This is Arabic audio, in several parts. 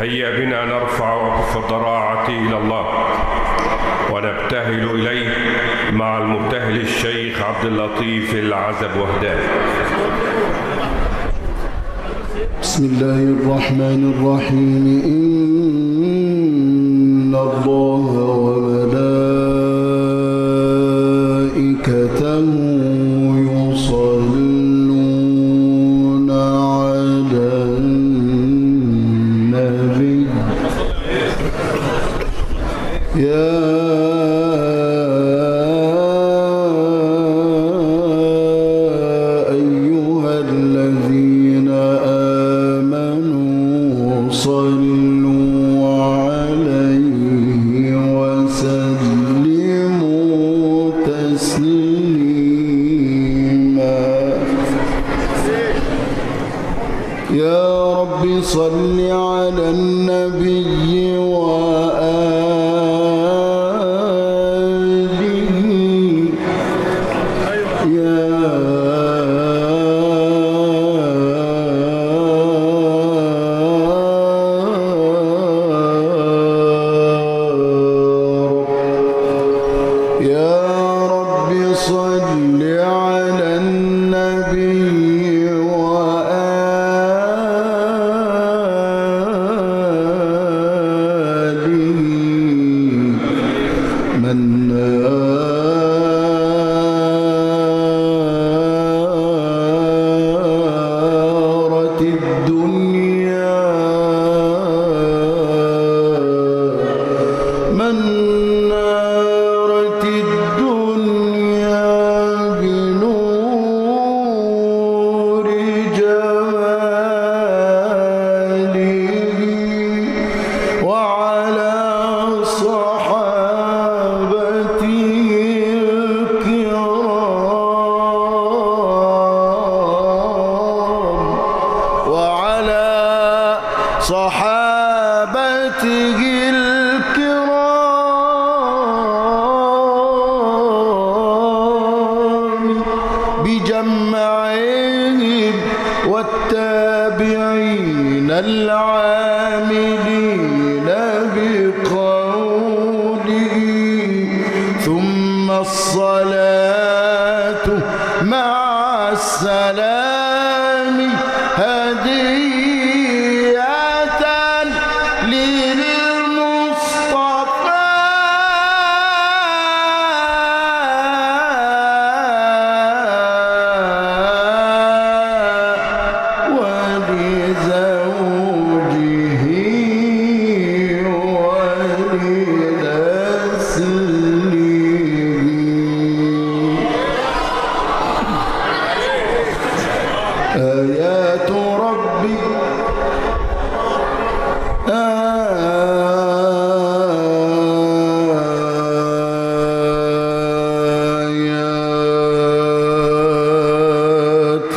هيا بنا نرفع أكف الضراعة إلى الله ونبتهل إليه مع المبتهل الشيخ عبد اللطيف العزب وهدان. بسم الله الرحمن الرحيم. إن الله وملائكته يصلون على النبي يا أيها الذين آمنوا صلوا عليه وسلموا تسليما. يا رب صل على النبي صحابته الكرام بجمعهم والتابعين العاملين بقوله ثم الصلاة مع السلام هدية للمصطفى ولزوجه ولنسله. آيات ربي آيات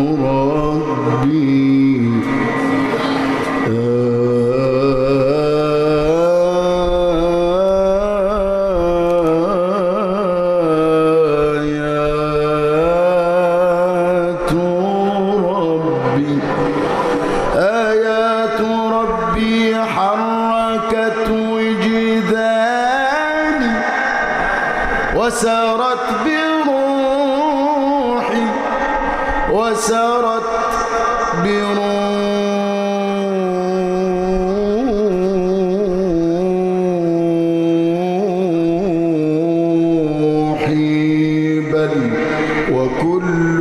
ربي آيات ربي حركت وجداني وسارت بروحي وسارت بروحي بل وكل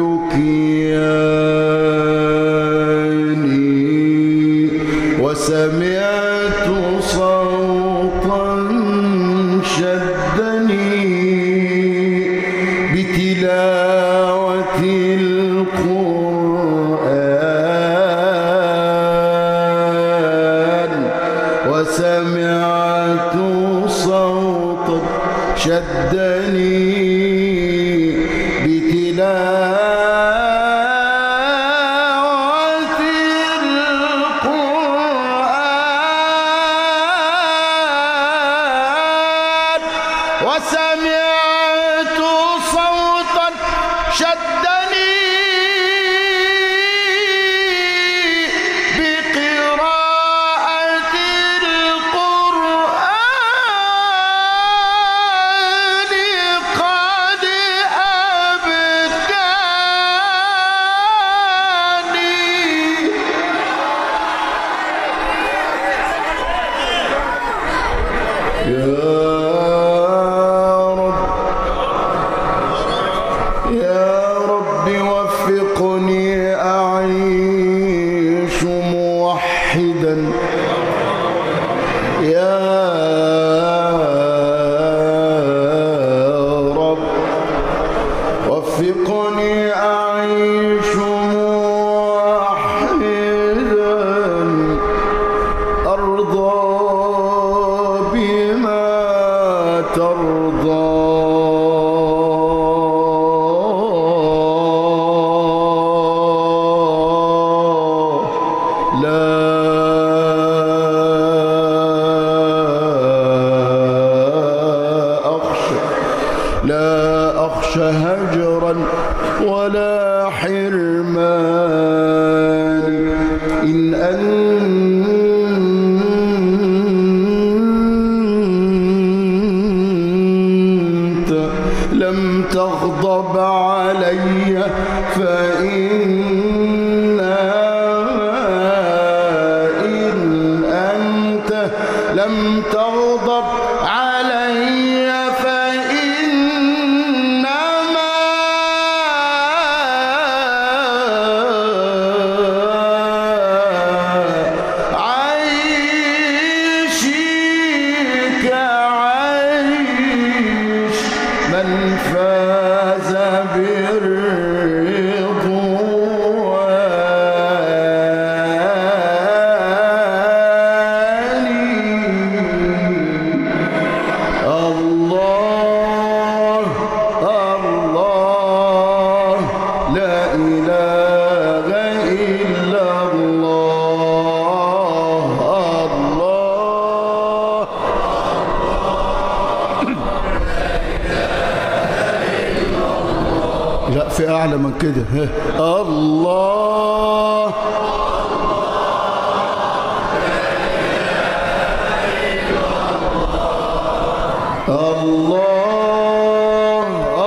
كياني وسمعت صوتا شدني بتلاوة القرآن وسمعت صوتا شدني بتلاوة القرآن وسمعت صوتا شدني بقراءة واحدا يا رب وفقني أعيش موحدا أرضى بما ترضى لا أخشى هجرا ولا حرمان إن أنت لم تغضب علي إن أنت لم تغضب علي من فاز بالرضوان الله الله لا إله إلا الله الله لا في أعلى من كده الله الله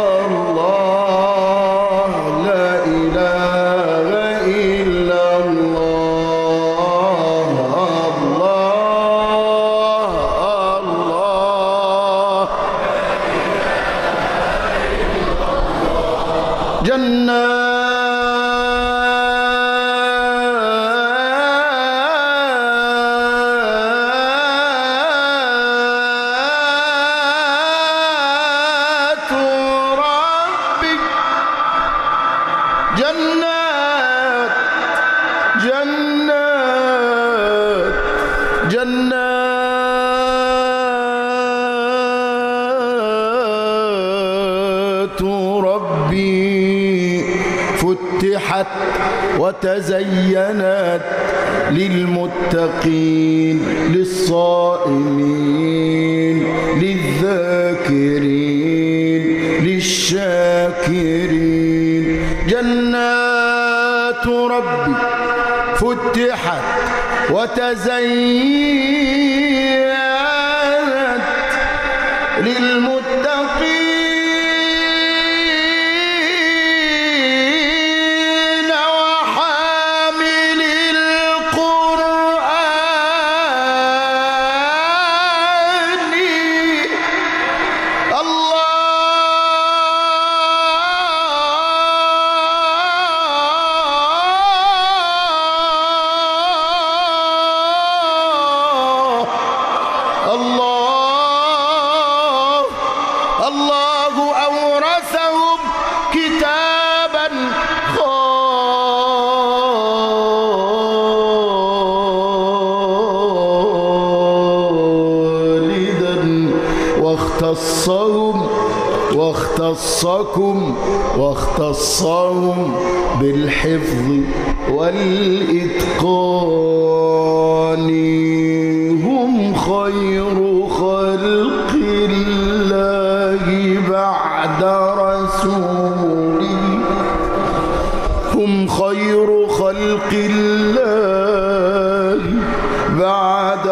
الله لا إله إلا الله الله الله جنات ربي جنات جنات جنات ربي فتحت وتزينت للمتقين للصائمين للذاكرين للشاكرين جنات ربي فتحت وتزينت للمتقين وحامل القرآن الله الله أورثهم كتابا خالدا واختصهم بالحفظ والإتقان هم خير خلق الله بعد رسوله هم خير خلق الله بعد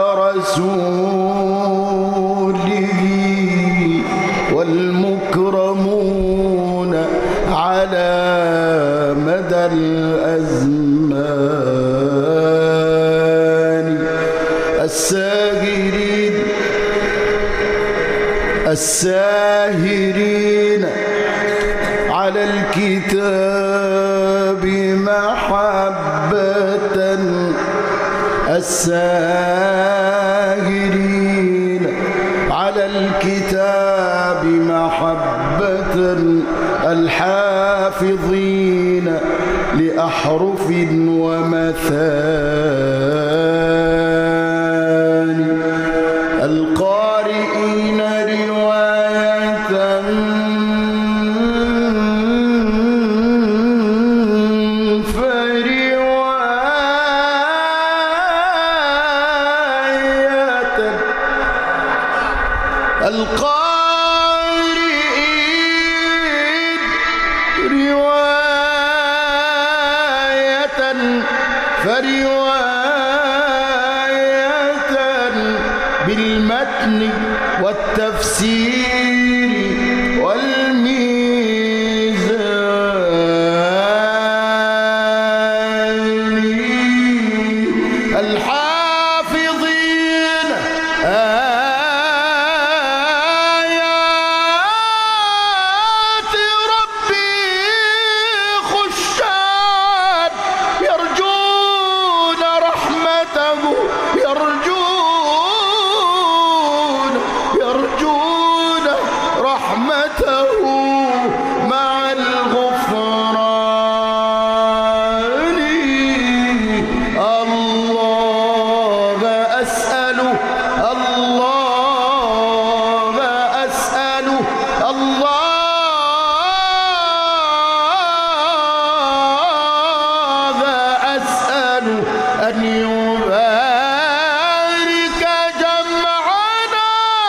رسوله والمكرمون على مدى الأزمان الساهرين على الكتاب محبة الساهرين على الكتاب محبة الحافظين لأحرف ومثاني القارئين رواية القارئين رواية فرواية بالمتن والتفسير والميزان الحافظين مع الغفران الله أسأله الله أسأله الله أسأله أن يبارك جمعنا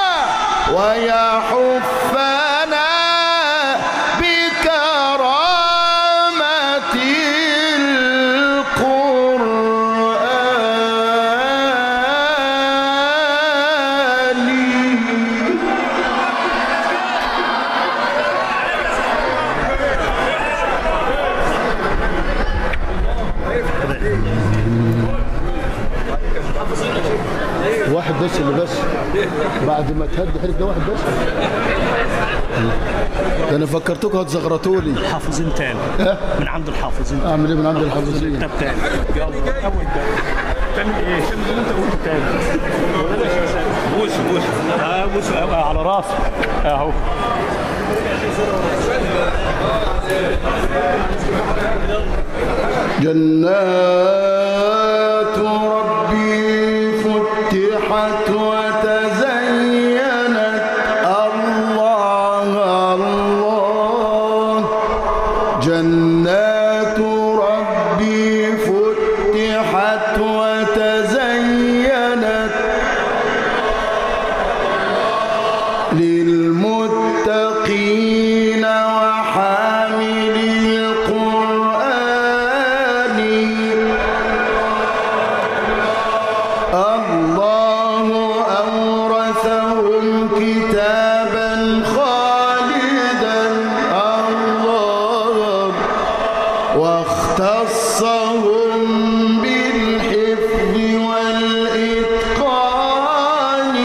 ويحفنا بكرامة القرآن. واحد بس اللي بس بعد ما تهدي حرف ده واحد بس. ده انا فكرتكم هتزغرطوا لي. حافظين تاني من عند الحافظين. اعمل ايه من عند الحافظين؟ طب تاني يلا اول ده تعمل ايه؟ اللي انت قلته تاني بوس بوس بوس على راسي اهو. جنات ربي فتحت وتزينت الله الله جنات ربي فتحت وتزينت للمتقين وحامل القرآن الله أورثهم كتابا خالدا الله واختصهم بالحفظ والإتقان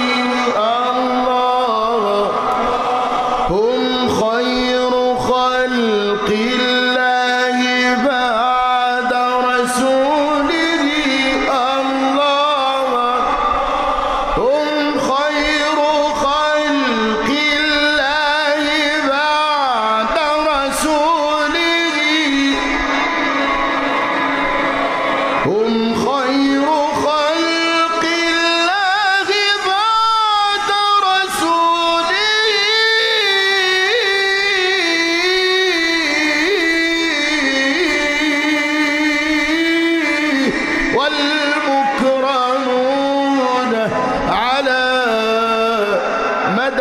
الله هم خير خلق الله بعد رسوله الله هم خير خلق الله بعد رسوله هم خير خلق الله بعد رسوله والمكرمون على مدى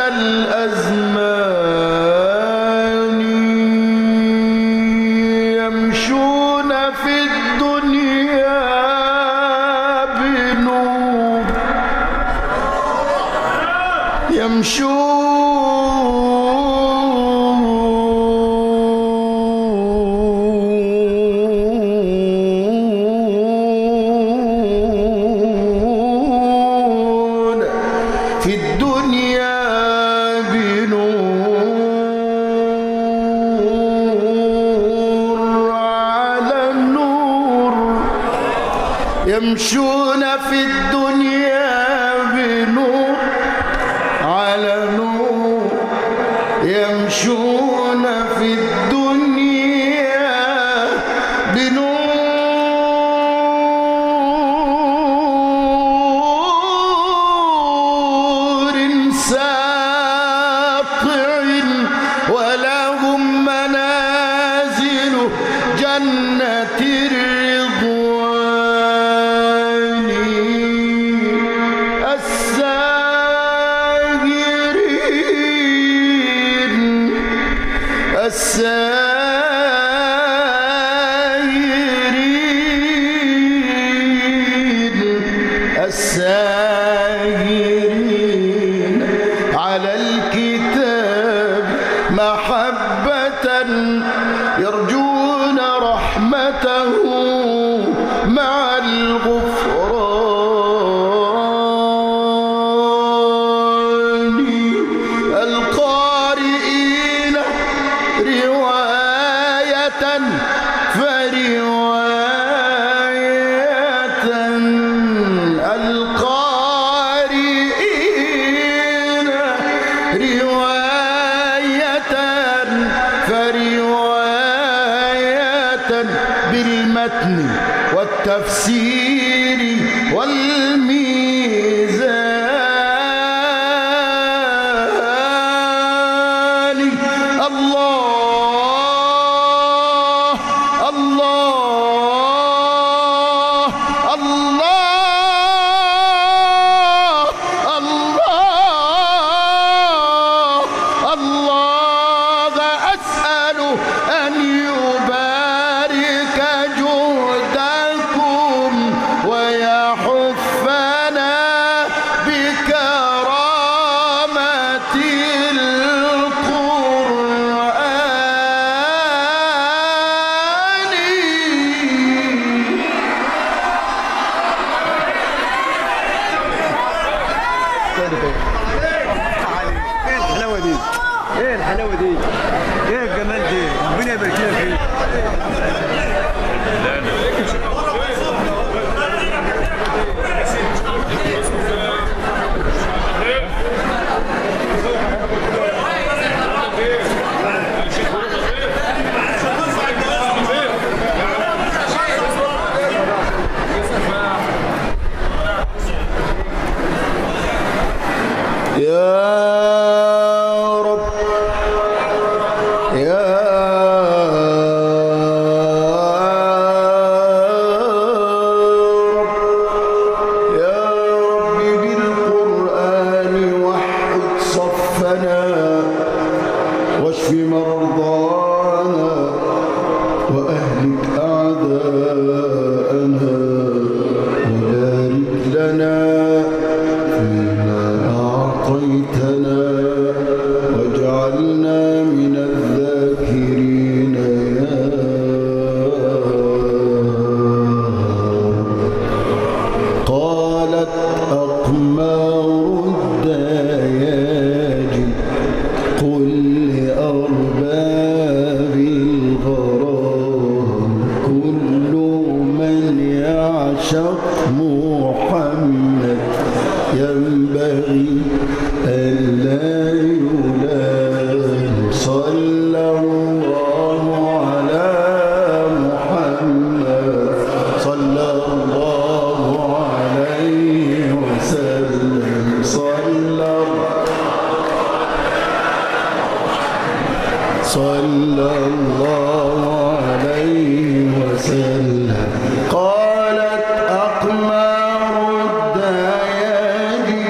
الأزمان يمشون في الدنيا بنور يمشون في الدنيا بنور على النور يمشون في الدنيا بنور على نور يمشون في الدنيا بنور ساطع ولهم منازل جنة الرضوان الساهرين على الكتاب محبة يرجون رحمته مع الغفران القارئين رواية فرواية القارئين رواية فرواية بالمتن والتفسير والميزان الله الله الله الله الله أسأل أن يبارك جهدكم ويحفنا بكرامة الحلاوه دي؟ ايه الحلاوه دي؟ ايه الجمال دي؟ ربنا يبارك لنا فيك. واشف مرضانا وأهلك أعداءنا وبارك لنا فيما أعطيتنا واجعلنا من الذاكرين يا قالت أقمار الدياجي قل لأرباب الغرام كل من يعشق محمد ينبغي ألا يلام صلى الله على محمد صلى الله عليه وسلم صلى الله عليه وسلم قالت أقمار الدياجي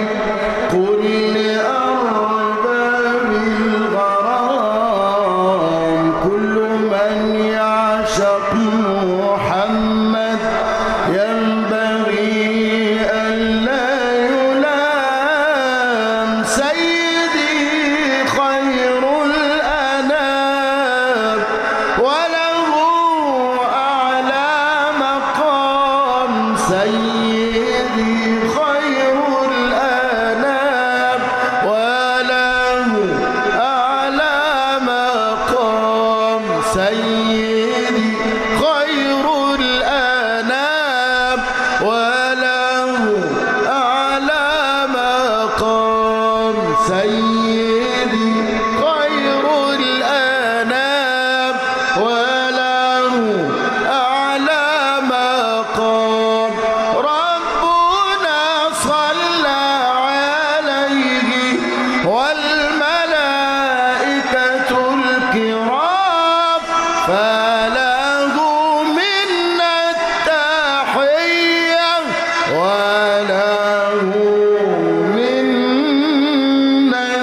منا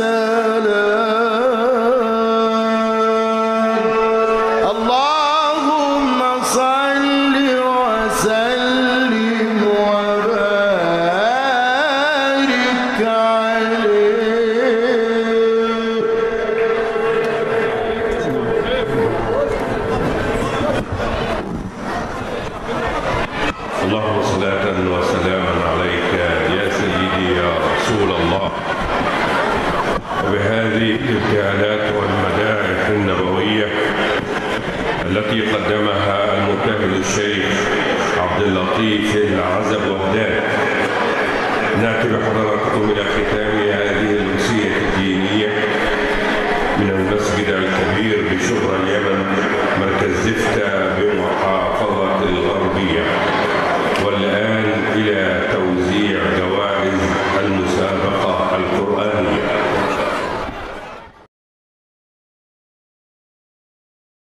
السلام اللهم صل وسلم وبارك عليه. اللهم صلاة وسلاما عليك يا سيدي يا رسول الله. وبهذه الابتهالات والمدائح النبوية التي قدمها المبتهل الشيخ عبد اللطيف العزب وغداد، نأتي بحضراتكم إلى ختام هذه الأمسية الدينية من المسجد الكبير بشبرا اليمن